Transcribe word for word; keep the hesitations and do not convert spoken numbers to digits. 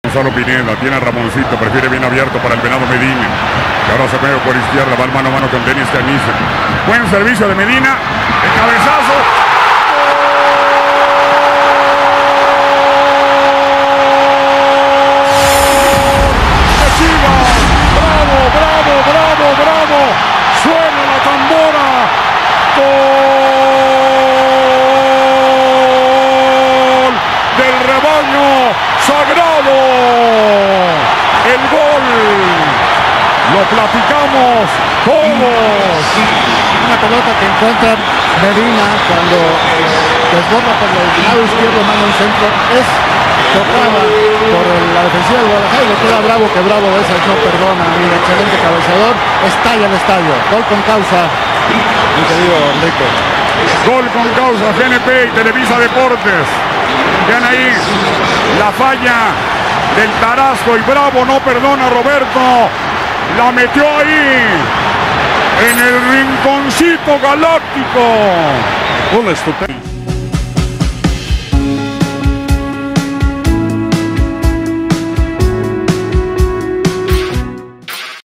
Gonzalo Pineda, tiene a Ramoncito, prefiere bien abierto para el Venado Medina, que ahora se mueve por izquierda, va el mano a mano con Denis Caniza. Buen servicio de Medina, el cabezazo. ¡Bravo, bravo, bravo, bravo! ¡Suena la tambora! ¡Gol del rebaño sagrado! El gol lo platicamos todos. Una pelota que encuentra Medina cuando desborda por el lado izquierdo, mano en centro, es tocada por la defensiva del Guadalajara y le queda Bravo, que Bravo esa no perdona, y excelente cabeceador, estalla el estadio. Gol con causa, mi querido Enrique. Gol con causa, G N P y Televisa Deportes. Vean ahí la falla del Tarasco y Bravo no perdona a Roberto. La metió ahí en el rinconcito galáctico. Un estupendo.